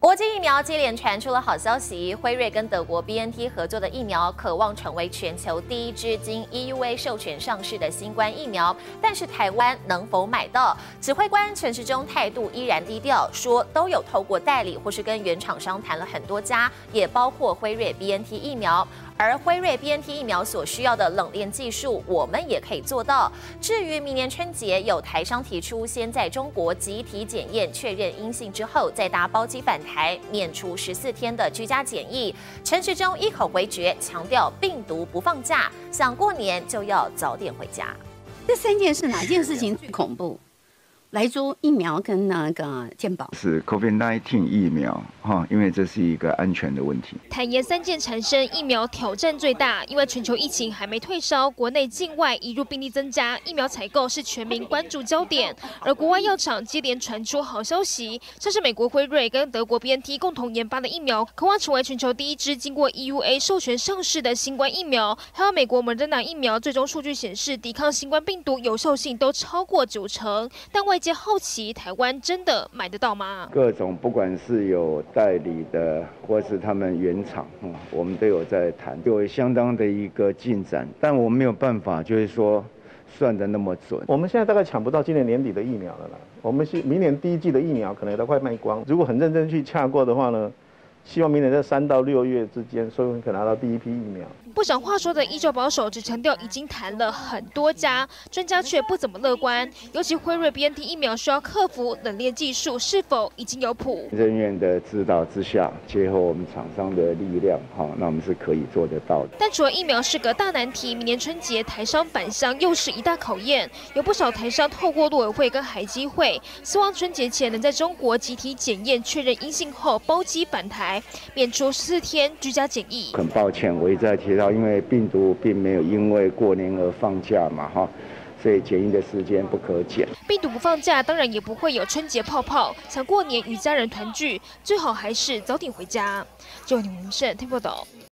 国际疫苗接连传出了好消息，辉瑞跟德国 BNT 合作的疫苗渴望成为全球第一支经 EUA 授权上市的新冠疫苗，但是台湾能否买到？指挥官陈时中态度依然低调，说都有透过代理或是跟原厂商谈了很多家，也包括辉瑞 BNT 疫苗。而辉瑞 BNT 疫苗所需要的冷链技术，我们也可以做到。至于明年春节，有台商提出先在中国集体检验确认阴性之后，再搭包机返台，免除14天的居家检疫。陈时中一口回绝，强调病毒不放假，想过年就要早点回家。 这3件事哪件事情最恐怖？来做疫苗跟那个健保是 COVID-19 疫苗哈，因为这是一个安全的问题。 坦言3件产生疫苗挑战最大，因为全球疫情还没退烧，国内境外移入病例增加，疫苗采购是全民关注焦点。而国外药厂接连传出好消息，像是美国辉瑞跟德国 BNT 共同研发的疫苗，渴望成为全球第一支经过 EUA 授权上市的新冠疫苗。还有美国Moderna疫苗，最终数据显示抵抗新冠病毒有效性都超过90%，但外界好奇台湾真的买得到吗？ 各种不管是有代理的，或是他们原厂，我们都有在谈，有相当的一个进展，但我没有办法，就是说算得那么准。 我们现在大概抢不到今年年底的疫苗了啦，我们是明年第1季的疫苗可能都快卖光。如果很认真去洽过的话呢，希望明年在3到6月之间，所以我们可拿到第1批疫苗。 不少话说的依旧保守，只强调已经谈了很多家，专家却不怎么乐观。尤其辉瑞 BNT 疫苗需要克服冷链技术，是否已经有谱？ 人员的指导之下，结合我们厂商的力量，那我们是可以做得到的。 但除了疫苗是个大难题，明年春节台商返乡又是一大考验。有不少台商透过陆委会跟海基会，希望春节前能在中国集体检验确认阴性后包机返台，免除14天居家检疫。 很抱歉，我一再提到，因为病毒并没有因为过年而放假嘛，所以检疫的时间不可减。 病毒不放假，当然也不会有春节泡泡。想过年与家人团聚，最好还是早点回家。就你们盛听不懂。